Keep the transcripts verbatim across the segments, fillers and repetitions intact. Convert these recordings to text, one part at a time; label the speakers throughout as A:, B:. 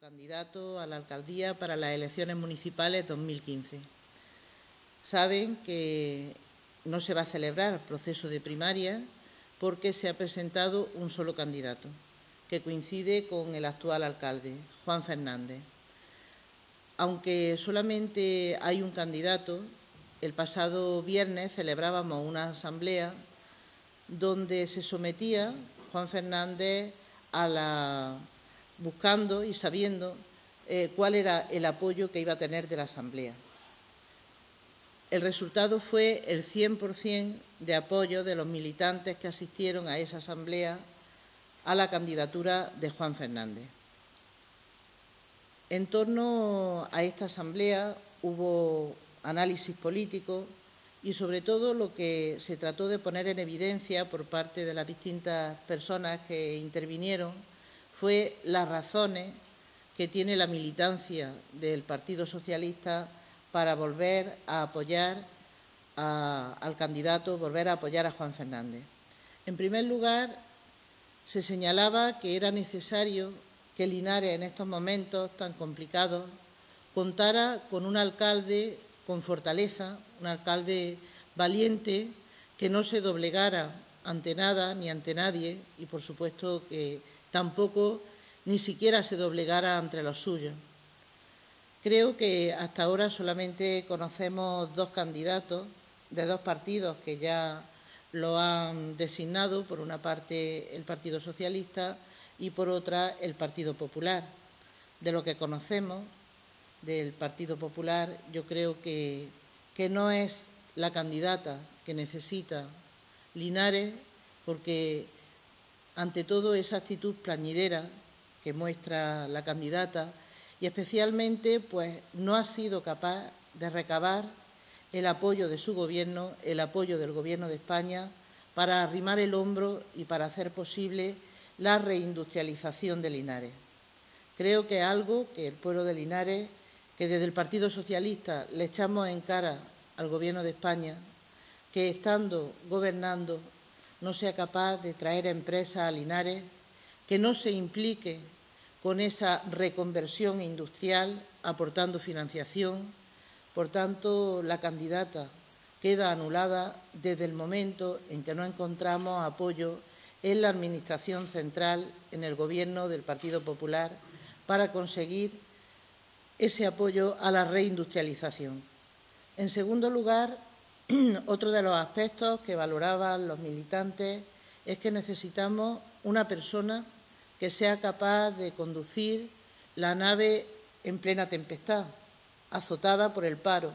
A: candidato a la alcaldía para las elecciones municipales dos mil quince. Saben que no se va a celebrar proceso de primaria porque se ha presentado un solo candidato, que coincide con el actual alcalde, Juan Fernández. Aunque solamente hay un candidato, el pasado viernes celebrábamos una asamblea donde se sometía Juan Fernández a la, buscando y sabiendo eh, cuál era el apoyo que iba a tener de la asamblea. El resultado fue el cien por cien de apoyo de los militantes que asistieron a esa asamblea a la candidatura de Juan Fernández. En torno a esta asamblea hubo análisis político y, sobre todo, lo que se trató de poner en evidencia por parte de las distintas personas que intervinieron fue las razones que tiene la militancia del Partido Socialista para volver a apoyar a, al candidato, volver a apoyar a Juan Fernández. En primer lugar, se señalaba que era necesario que Linares, en estos momentos tan complicados, contara con un alcalde con fortaleza, un alcalde valiente, que no se doblegara ante nada ni ante nadie y, por supuesto, que tampoco ni siquiera se doblegara ante los suyos. Creo que hasta ahora solamente conocemos dos candidatos de dos partidos que ya lo han designado, por una parte el Partido Socialista y por otra el Partido Popular. De lo que conocemos del Partido Popular, yo creo que, que no es la candidata que necesita Linares, porque ante todo esa actitud plañidera que muestra la candidata, y especialmente pues no ha sido capaz de recabar el apoyo de su gobierno, el apoyo del Gobierno de España, para arrimar el hombro y para hacer posible la reindustrialización de Linares. Creo que es algo que el pueblo de Linares, que desde el Partido Socialista le echamos en cara al Gobierno de España, que estando gobernando no sea capaz de traer empresas a Linares, que no se implique con esa reconversión industrial aportando financiación. Por tanto, la candidata queda anulada desde el momento en que no encontramos apoyo en la Administración central, en el Gobierno del Partido Popular, para conseguir ese apoyo a la reindustrialización. En segundo lugar, otro de los aspectos que valoraban los militantes es que necesitamos una persona que sea capaz de conducir la nave en plena tempestad, azotada por el paro.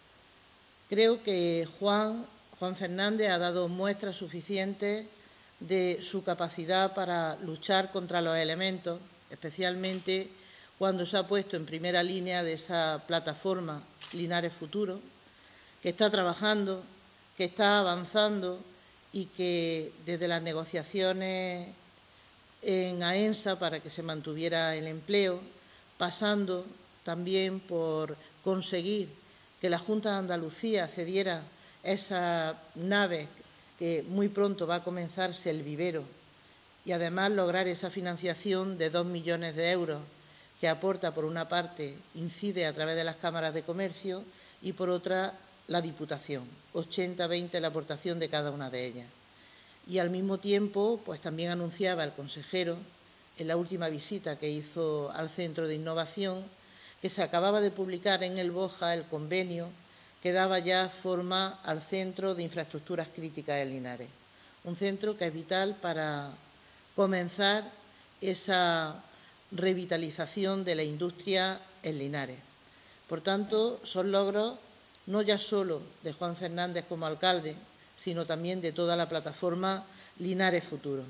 A: Creo que Juan, Juan Fernández ha dado muestras suficientes de su capacidad para luchar contra los elementos, especialmente cuando se ha puesto en primera línea de esa plataforma Linares Futuro, que está trabajando, que está avanzando y que desde las negociaciones en AENSA para que se mantuviera el empleo, pasando también por conseguir que la Junta de Andalucía cediera esa nave que muy pronto va a comenzarse el vivero, y además lograr esa financiación de dos millones de euros que aporta, por una parte, incide a través de las cámaras de comercio y, por otra, la Diputación, ochenta veinte la aportación de cada una de ellas. Y al mismo tiempo, pues también anunciaba el consejero en la última visita que hizo al Centro de Innovación que se acababa de publicar en el BOJA el convenio que daba ya forma al Centro de Infraestructuras Críticas de Linares. Un centro que es vital para comenzar esa revitalización de la industria en Linares. Por tanto, son logros no ya solo de Juan Fernández como alcalde, sino también de toda la plataforma Linares Futuro.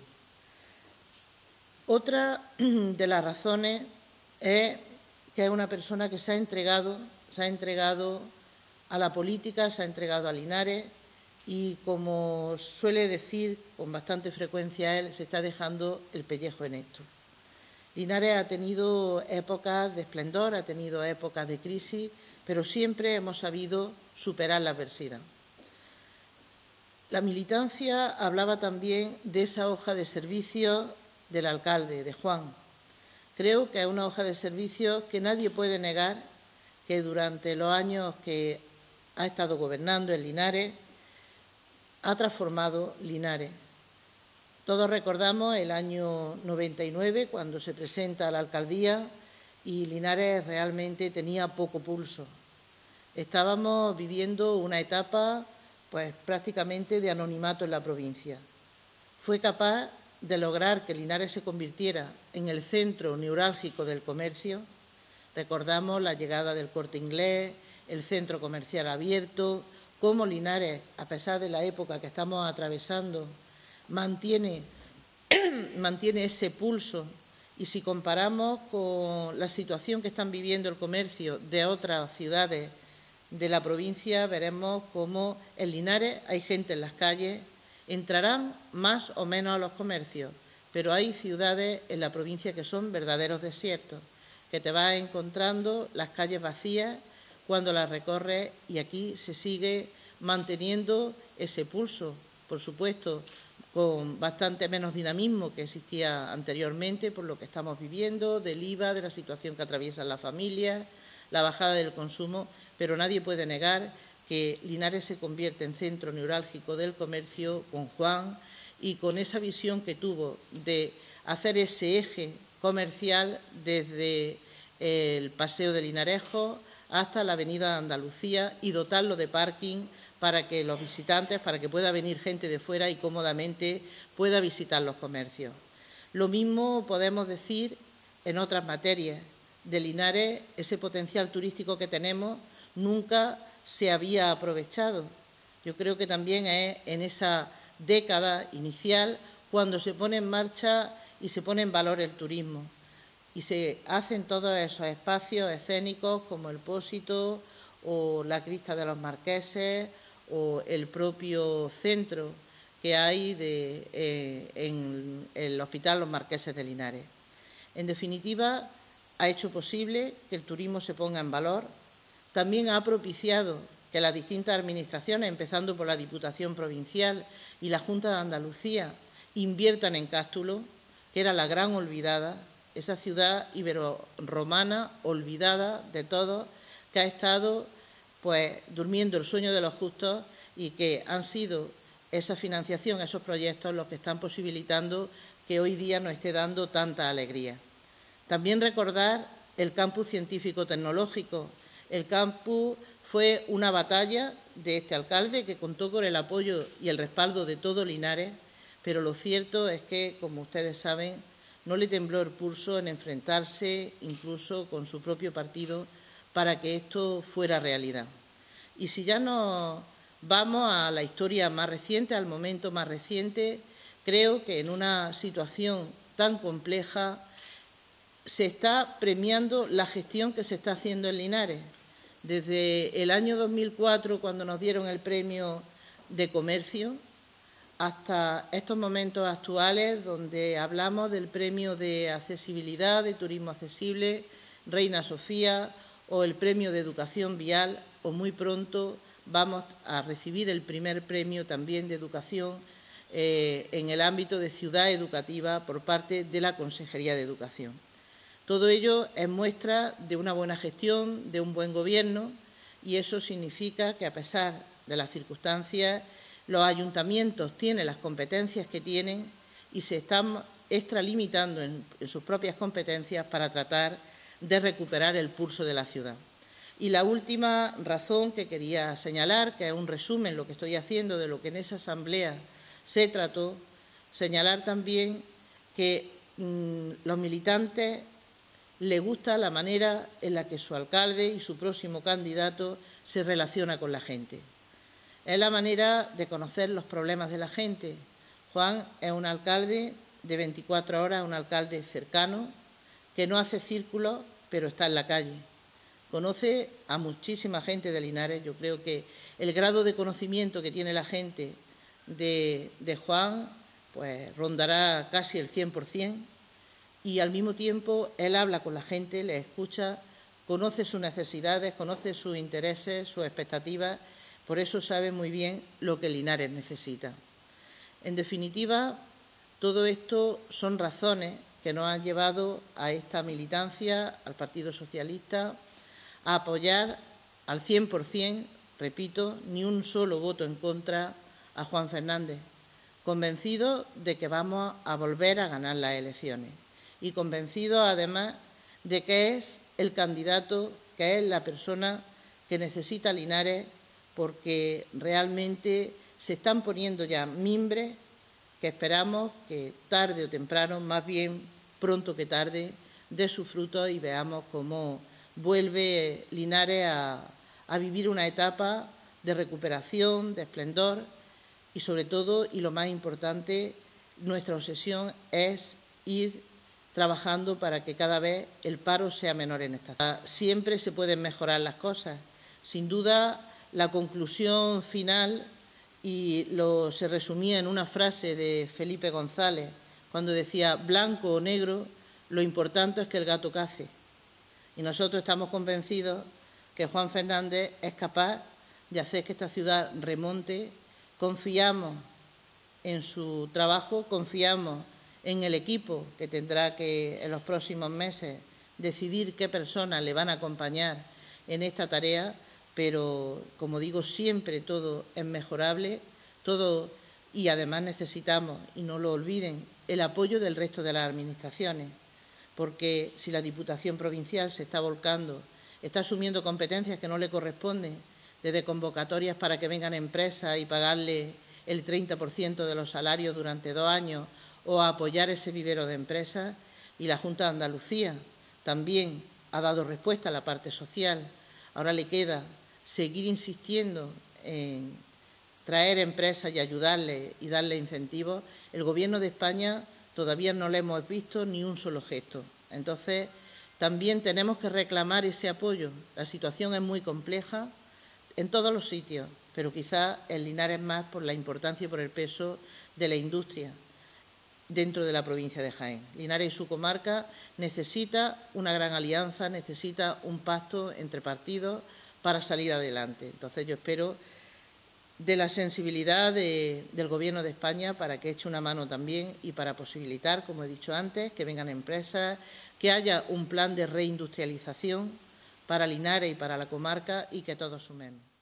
A: Otra de las razones es que es una persona que se ha entregado, se ha entregado a la política, se ha entregado a Linares y, como suele decir con bastante frecuencia él, se está dejando el pellejo en esto. Linares ha tenido épocas de esplendor, ha tenido épocas de crisis, pero siempre hemos sabido superar la adversidad. La militancia hablaba también de esa hoja de servicio del alcalde, de Juan. Creo que es una hoja de servicio que nadie puede negar que durante los años que ha estado gobernando en Linares ha transformado Linares. Todos recordamos el año noventa y nueve, cuando se presenta a la alcaldía y Linares realmente tenía poco pulso. Estábamos viviendo una etapa pues, prácticamente de anonimato en la provincia. Fue capaz de lograr que Linares se convirtiera en el centro neurálgico del comercio. Recordamos la llegada del Corte Inglés, el centro comercial abierto, cómo Linares, a pesar de la época que estamos atravesando, mantiene, mantiene ese pulso. Y si comparamos con la situación que están viviendo el comercio de otras ciudades de la provincia, veremos cómo en Linares hay gente en las calles, entrarán más o menos a los comercios, pero hay ciudades en la provincia que son verdaderos desiertos, que te vas encontrando las calles vacías cuando las recorres, y aquí se sigue manteniendo ese pulso, por supuesto, con bastante menos dinamismo que existía anteriormente por lo que estamos viviendo, del I V A, de la situación que atraviesan las familias, la bajada del consumo, pero nadie puede negar que Linares se convierte en centro neurálgico del comercio con Juan y con esa visión que tuvo de hacer ese eje comercial desde el Paseo de Linarejo hasta la Avenida Andalucía y dotarlo de parking para que los visitantes, para que pueda venir gente de fuera y cómodamente pueda visitar los comercios. Lo mismo podemos decir en otras materias. De Linares, ese potencial turístico que tenemos nunca se había aprovechado. Yo creo que también es en esa década inicial cuando se pone en marcha y se pone en valor el turismo y se hacen todos esos espacios escénicos como el Pósito o la Crista de los Marqueses o el propio centro que hay de, eh, en el Hospital Los Marqueses de Linares. En definitiva, ha hecho posible que el turismo se ponga en valor. También ha propiciado que las distintas administraciones, empezando por la Diputación Provincial y la Junta de Andalucía, inviertan en Cástulo, que era la gran olvidada, esa ciudad ibero-romana olvidada de todos, que ha estado pues, durmiendo el sueño de los justos y que han sido esa financiación, esos proyectos, los que están posibilitando que hoy día nos esté dando tanta alegría. También recordar el campus científico-tecnológico. El campus fue una batalla de este alcalde que contó con el apoyo y el respaldo de todo Linares, pero lo cierto es que, como ustedes saben, no le tembló el pulso en enfrentarse incluso con su propio partido para que esto fuera realidad. Y si ya nos vamos a la historia más reciente, al momento más reciente, creo que en una situación tan compleja se está premiando la gestión que se está haciendo en Linares. Desde el año dos mil cuatro, cuando nos dieron el premio de comercio, hasta estos momentos actuales, donde hablamos del premio de accesibilidad, de turismo accesible, Reina Sofía, o el premio de educación vial, o muy pronto vamos a recibir el primer premio también de educación eh, en el ámbito de ciudad educativa por parte de la Consejería de Educación. Todo ello es muestra de una buena gestión, de un buen gobierno, y eso significa que, a pesar de las circunstancias, los ayuntamientos tienen las competencias que tienen y se están extralimitando en, en sus propias competencias para tratar de recuperar el pulso de la ciudad. Y la última razón que quería señalar, que es un resumen lo que estoy haciendo de lo que en esa asamblea se trató, señalar también que mmm, los militantes les gusta la manera en la que su alcalde y su próximo candidato se relaciona con la gente. Es la manera de conocer los problemas de la gente. Juan es un alcalde de veinticuatro horas, un alcalde cercano, que no hace círculos, pero está en la calle. Conoce a muchísima gente de Linares. Yo creo que el grado de conocimiento que tiene la gente de, de Juan pues rondará casi el cien por cien, y al mismo tiempo él habla con la gente, le escucha, conoce sus necesidades, conoce sus intereses, sus expectativas. Por eso sabe muy bien lo que Linares necesita. En definitiva, todo esto son razones que nos han llevado a esta militancia, al Partido Socialista, a apoyar al cien por cien, repito, ni un solo voto en contra a Juan Fernández, convencido de que vamos a volver a ganar las elecciones y convencido además de que es el candidato, que es la persona que necesita Linares, porque realmente se están poniendo ya mimbres que esperamos que tarde o temprano, más bien pronto que tarde, dé sus frutos y veamos cómo vuelve Linares a, a vivir una etapa de recuperación, de esplendor y, sobre todo, y lo más importante, nuestra obsesión es ir trabajando para que cada vez el paro sea menor en esta zona. Siempre se pueden mejorar las cosas. Sin duda, la conclusión final, y lo se resumía en una frase de Felipe González, cuando decía blanco o negro, lo importante es que el gato cace. Y nosotros estamos convencidos que Juan Fernández es capaz de hacer que esta ciudad remonte. Confiamos en su trabajo, confiamos en el equipo que tendrá que en los próximos meses decidir qué personas le van a acompañar en esta tarea, pero, como digo, siempre todo es mejorable, todo, y además necesitamos, y no lo olviden, el apoyo del resto de las administraciones, porque si la Diputación Provincial se está volcando, está asumiendo competencias que no le corresponden, desde convocatorias para que vengan empresas y pagarle el treinta por ciento de los salarios durante dos años, o a apoyar ese vivero de empresas, y la Junta de Andalucía también ha dado respuesta a la parte social. Ahora le queda seguir insistiendo en traer empresas y ayudarles y darle incentivos. El Gobierno de España todavía no le hemos visto ni un solo gesto. Entonces, también tenemos que reclamar ese apoyo. La situación es muy compleja en todos los sitios, pero quizás en Linares más por la importancia y por el peso de la industria dentro de la provincia de Jaén. Linares y su comarca necesita una gran alianza, necesita un pacto entre partidos para salir adelante. Entonces, yo espero de la sensibilidad de, del Gobierno de España para que eche una mano también y para posibilitar, como he dicho antes, que vengan empresas, que haya un plan de reindustrialización para Linares y para la comarca y que todos sumemos.